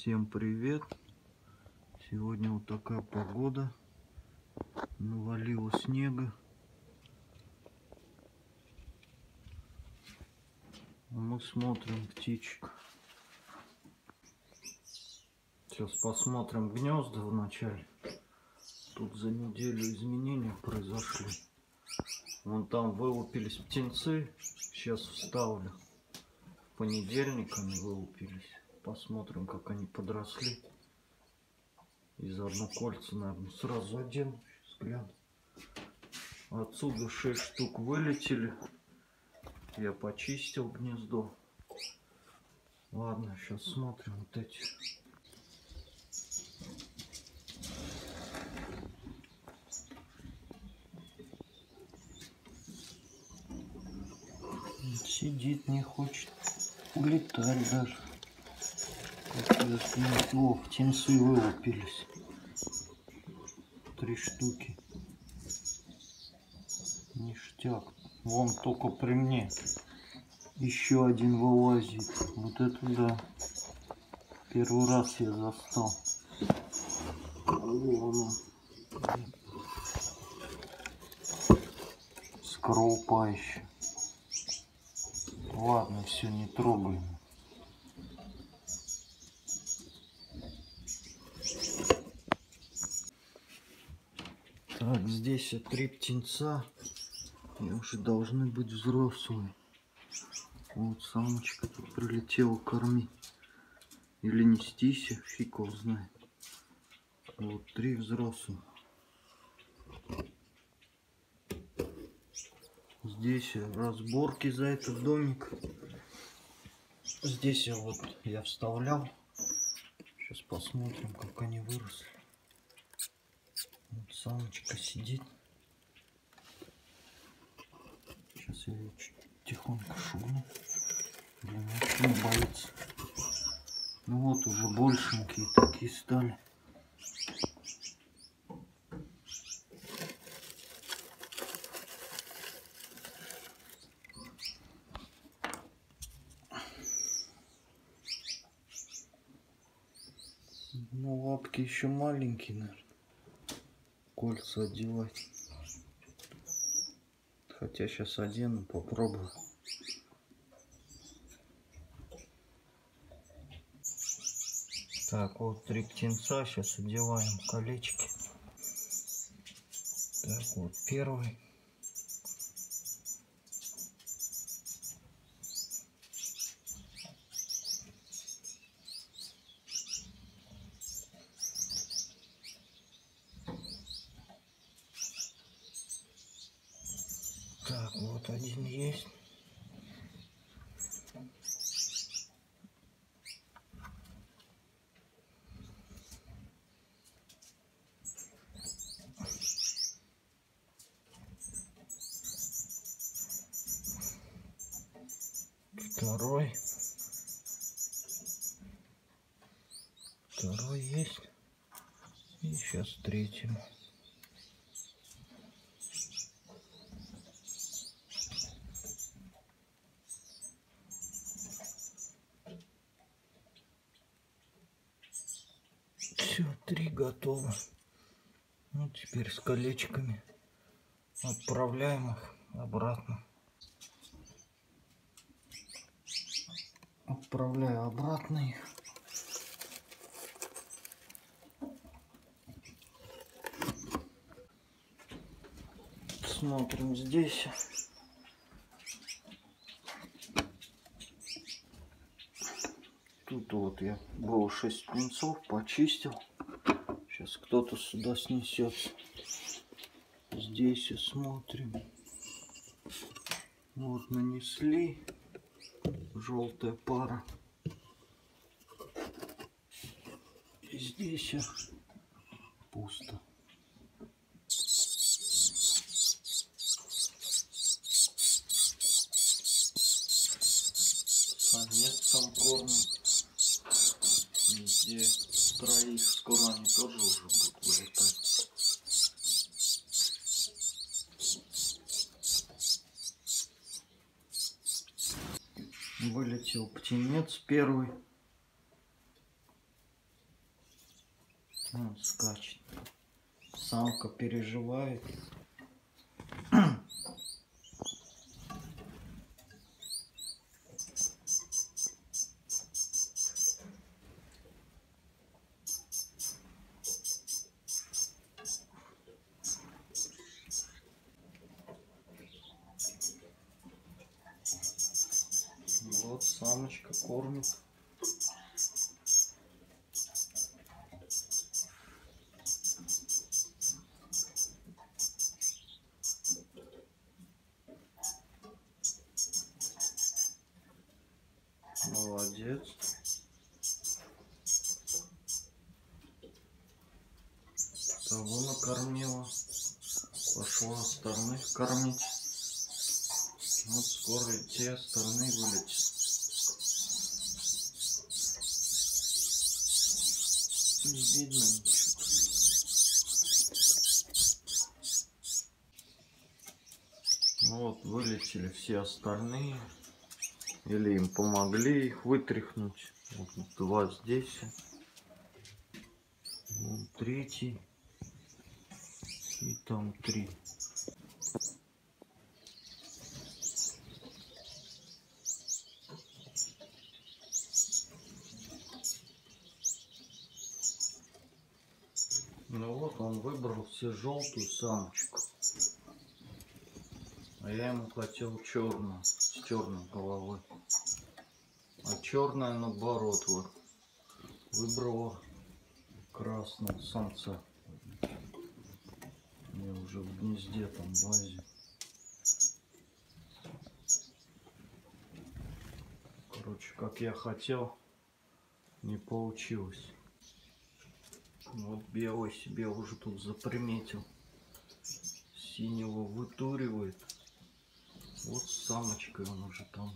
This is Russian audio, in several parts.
Всем привет! Сегодня вот такая погода. Навалило снега. Мы смотрим птичек. Сейчас посмотрим гнезда вначале. Тут за неделю изменения произошли. Вон там вылупились птенцы. Сейчас вставлю. В понедельник они вылупились. Посмотрим, как они подросли. И заодно кольца, наверное, сразу одену. Сейчас гляну. Отсюда 6 штук вылетели. Я почистил гнездо. Ладно, сейчас смотрим вот эти. Сидит, не хочет улетать даже. О, птенцы вылупились. 3 штуки. Ништяк. Вон только при мне еще один вылазит. Вот это да. Первый раз я застал. Вон он. Скорлупа еще. Ладно, все, не трогаем. Так, здесь 3 птенца. И уже должны быть взрослые. Вот самочка тут прилетела кормить. Или нестись, фиг его знает. Вот 3 взрослых. Здесь разборки за этот домик. Здесь вот я вставлял. Сейчас посмотрим, как они выросли. Вот самочка сидит. Сейчас я ее чуть тихонько шумну. Блин, вообще не боится. Ну вот уже большенькие такие стали. Ну лапки еще маленькие, наверное. Кольца одевать. Хотя сейчас одену, попробую. Так, вот 3 птенца. Сейчас одеваем колечки. Так, вот первый. Так, вот один есть. Второй. Второй есть. И сейчас третьему. Все, 3 готово. Ну, теперь с колечками отправляем их обратно. Отправляю обратно их. Смотрим здесь. Тут вот я было 6 птенцов, почистил. Сейчас кто-то сюда снесется. Здесь смотрим. Вот нанесли. Желтая пара. И здесь пусто. Самец кормим. Везде 3, скоро они тоже уже будут вылетать. Вылетел птенец первый. он скачет. Самка переживает. Вот самочка кормит. Молодец. Того накормила. Пошла остальных кормить. Вот скоро и те остальные вылетят. Не видно ничего. Ну вот вылетели все остальные. Или им помогли их вытряхнуть. Вот два здесь. Вон третий. И там 3. Ну вот он выбрал все желтую самочку. А я ему хотел черную, с черной головой. А черная наоборот вот выбрала красного самца. Я уже в гнезде там в базе. Короче, как я хотел, не получилось. Вот белый себе уже тут заприметил. Синего вытуривает. Вот с самочкой он уже там.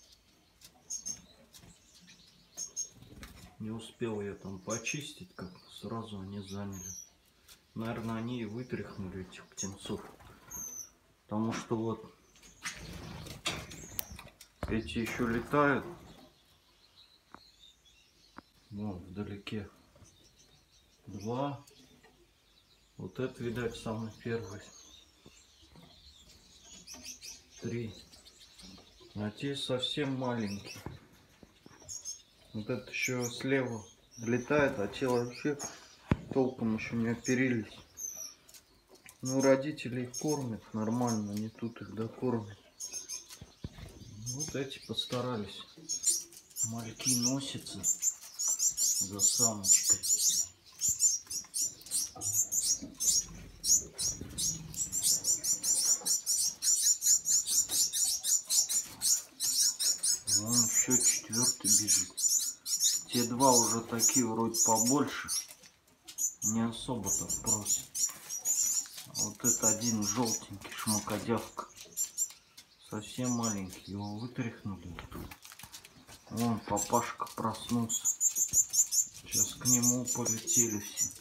Не успел я там почистить, как сразу они заняли. Наверное, они и вытряхнули этих птенцов. Потому что вот эти еще летают. Вон вдалеке 2. Вот это, видать, самый первый. 3. А те совсем маленькие. Вот это еще слева летает, а те вообще толком еще не оперились. Ну, родители их кормят нормально, они тут их докормят. Вот эти постарались. Мальки носятся за самочкой. Вон еще 4-й бежит. Те 2 уже такие вроде побольше. Не особо так просят. А вот это один желтенький шмакодявка. Совсем маленький. Его вытряхнули. Вон папашка проснулся. Сейчас к нему полетели все.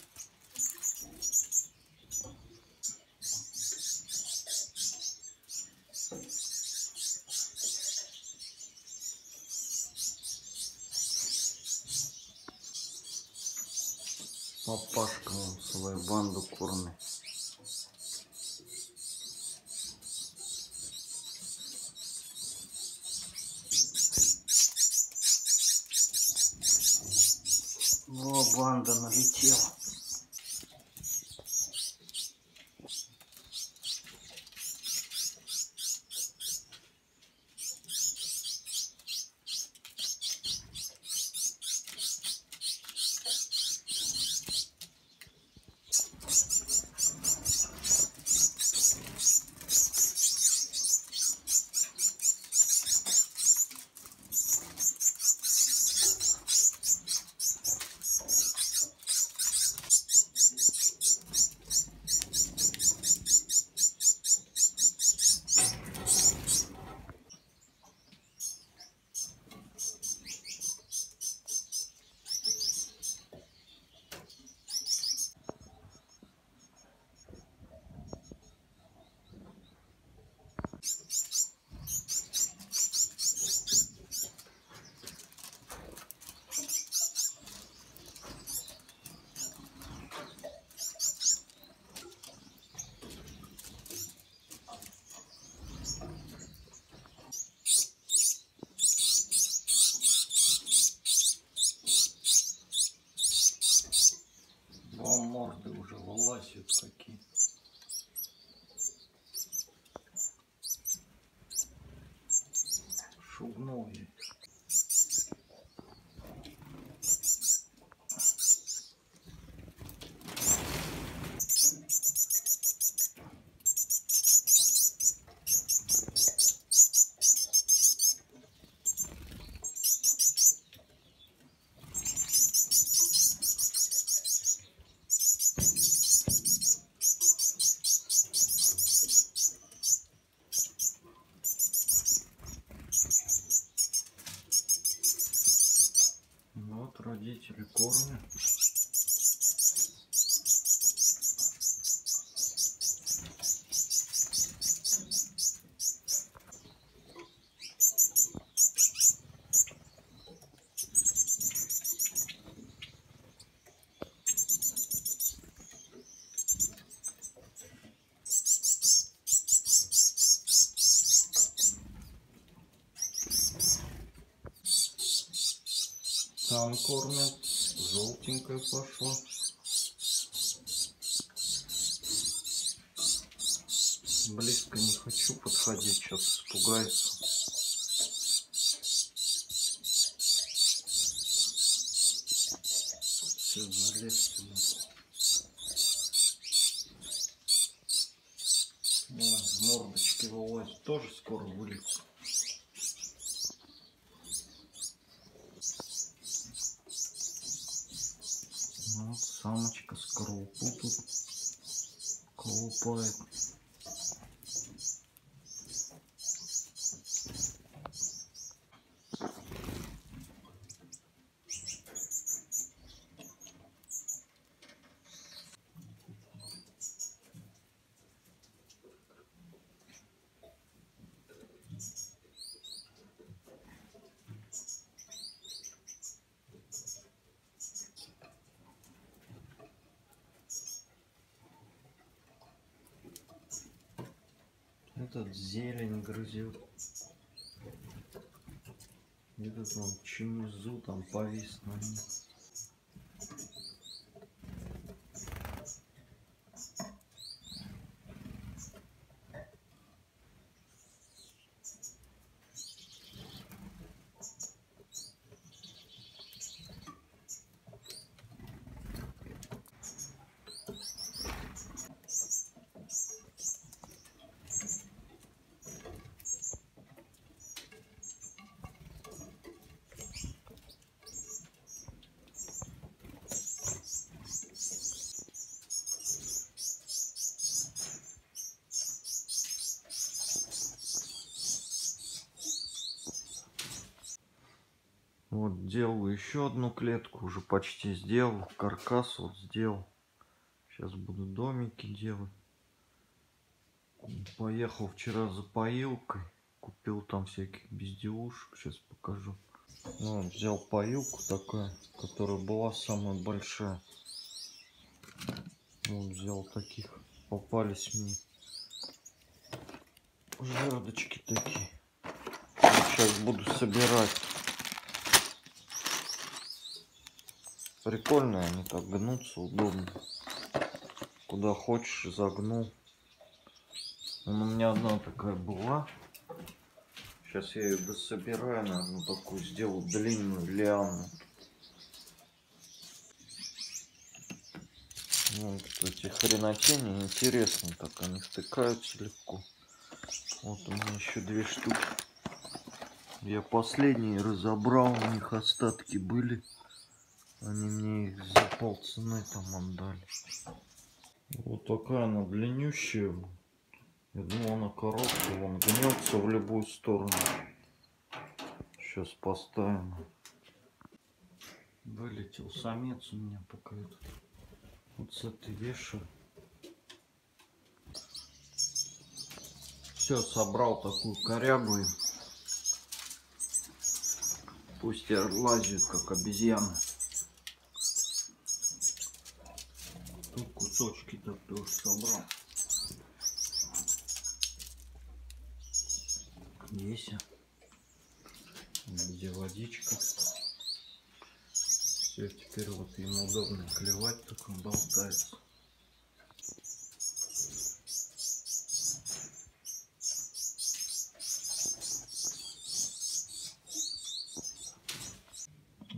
Папашка вон свою банду кормит. О, банда налетела. вылазят такие. Шугнул я. Вот родители кормят. Там кормят. Желтенькая пошла. Близко не хочу подходить, сейчас испугается. Все, залез сюда. Мордочки вылазят, тоже скоро вылезут. Вот самочка скорлупу тут колупает. Этот зелень грызет. Этот вон чемизу там повис на ней. Вот делаю еще одну клетку, уже почти сделал, каркас вот сделал. Сейчас буду домики делать. Поехал вчера за поилкой, купил там всяких безделушек, сейчас покажу. Ну, вот, взял поилку такая, которая была самая большая. Вот взял таких, попались мне жердочки такие. Вот сейчас буду собирать. Прикольные они, так гнутся, удобно. Куда хочешь загнул. Вон у меня одна такая была. Сейчас я ее дособираю, наверное, такую сделаю длинную лиану. Вот эти хренотени интересно, так они втыкаются легко. Вот у меня еще 2 штуки. Я последние разобрал, у них остатки были. Они мне их за полцены там отдали. Вот такая она длиннющая. Я думал, она короткая, вон гнется в любую сторону. Сейчас поставим. Вылетел самец у меня, пока этот вот с этой вешаю. Все, собрал такую корягу. Пусть лазят, как обезьяны. Тут кусочки так тоже собрал. Здесь где водичка. Все, теперь вот ему удобно клевать, только он болтается.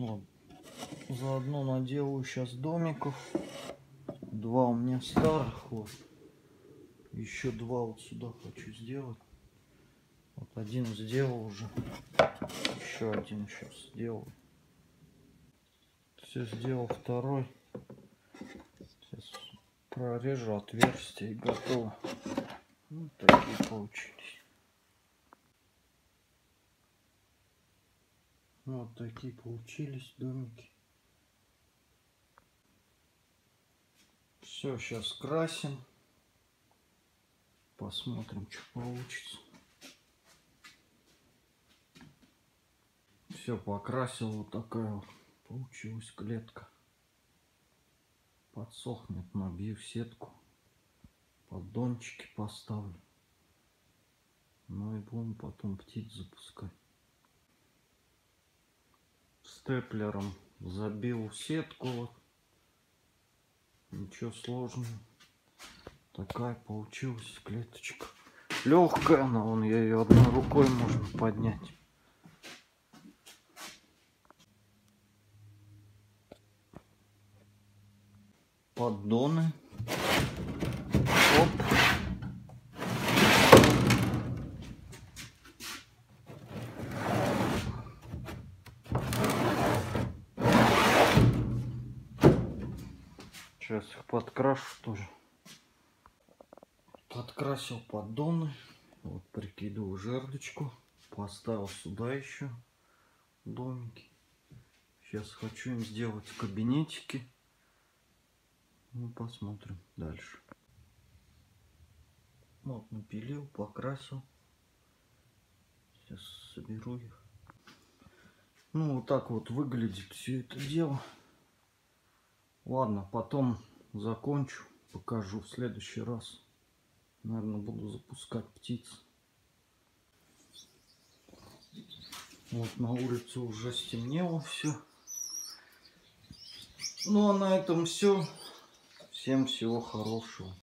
Вот. Заодно наделаю сейчас домиков. 2 у меня старых, вот. Еще 2 вот сюда хочу сделать. Вот один сделал уже. Еще один сейчас сделаю. Все, сделал второй. Сейчас прорежу отверстие и готово. Вот такие получились. Вот такие получились домики. Все, сейчас красим. Посмотрим, что получится. Все, покрасил. Вот такая вот получилась клетка. Подсохнет, набью сетку. Поддончики поставлю. Ну и будем потом птиц запускать. Степлером забил сетку. Вот. Ничего сложного. Такая получилась клеточка. Легкая, но вон я ее одной рукой можно поднять. Поддоны. Оп. Сейчас их подкрашу тоже. Подкрасил поддоны. Вот прикидываю жердочку. Поставил сюда еще домики. Сейчас хочу им сделать кабинетики. Ну, посмотрим дальше. Вот напилил, покрасил. Сейчас соберу их. Ну, вот так вот выглядит все это дело. Ладно, потом закончу, покажу в следующий раз. Наверное, буду запускать птиц. Вот на улице уже стемнело все. Ну, а на этом все. Всем всего хорошего.